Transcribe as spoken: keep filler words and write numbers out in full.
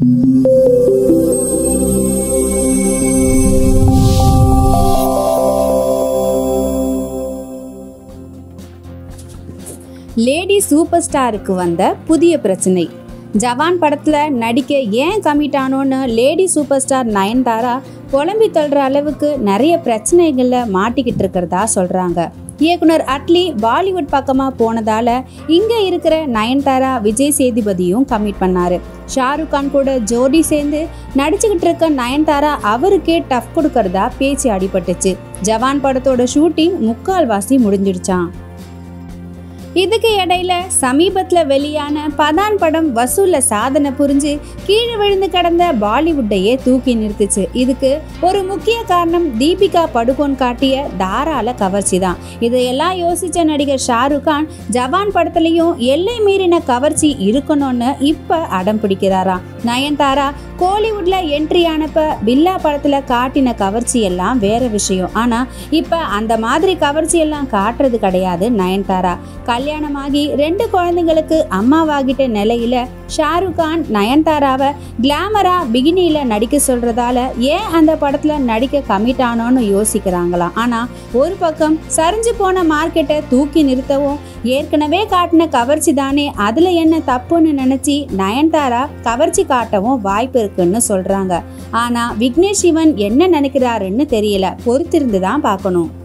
Lady super ஸ்டாருக்கு வந்த புதிய பிரச்சனை. ஜவான் படத்துல நடிக்க ஏன் கமிட் ஆனோன்னு லேடி சூப்பர் ஸ்டார் நயன்தாரா புலம்பி தள்ளுற அளவுக்கு நிறைய பிரச்சனைகள்ல மாட்டிக்கிட்டு இருக்கிறதா சொல்றாங்க. இயக்குனர் அட்லி பாலிவுட் பக்கமா போனதால இங்க இருக்கிற நயன்தாரா விஜய் சேதுபதியும் கமிட் பண்ணாரு. ஷாருக் கான் கூட ஜோடி சேர்ந்து நடிச்சுக்கிட்டு இருக்க நயன்தாரா அவருக்கே டஃப் கொடுக்கறதா பேச்சு அடிபட்டுச்சு. ஜவான் படத்தோட ஷூட்டிங் முக்கால்வாசி முடிஞ்சிடுச்சான். இதுக்கு இடையில சமீபத்துல வெளியான பதான் படம் வசூல்ல சாதனை புரிஞ்சு கீழே விழுந்து கிடந்த பாலிவுட்டையே தூக்கி நிறுத்துச்சு. இதுக்கு ஒரு முக்கிய காரணம் தீபிகா படுகோன் காட்டிய தாராள கவர்ச்சி தான். இதையெல்லாம் யோசிச்ச நடிகர் ஷாருக் கான் ஜவான் படத்துலயும் எல்லை மீறின கவர்ச்சி இருக்கணும்னு இப்ப அடம் பிடிக்கிறாராம். நயன்தாரா கோலிவுட்ல என்ட்ரி ஆனப்ப பில்லா படத்துல காட்டின கவர்ச்சி எல்லாம் வேற விஷயம். ஆனா இப்ப அந்த மாதிரி கவர்ச்சி எல்லாம் காட்டுறது கிடையாது நயன்தாரா. கல்யாணமாகி ரெண்டு குழந்தைங்களுக்கு அம்மாவாகிட்ட நிலையில ஷாருக் கான் நயன்தாராவை கிளாமரா பிகினியில நடிக்க சொல்றதால ஏன் அந்த படத்துல நடிக்க கமிட் ஆனோன்னு யோசிக்கிறாங்களாம். ஆனா ஒரு பக்கம் சரிஞ்சு போன மார்க்கெட்டை தூக்கி நிறுத்தவும் ஏற்கனவே காட்டின கவர்ச்சி தானே, அதுல என்ன தப்புன்னு நினைச்சு நயன்தாரா கவர்ச்சி காட்டவும் வாய்ப்பு இருக்குன்னு சொல்றாங்க. ஆனா விக்னேஷ் சிவன் என்ன நினைக்கிறாருன்னு தெரியல, பொறுத்திருந்து தான் பார்க்கணும்.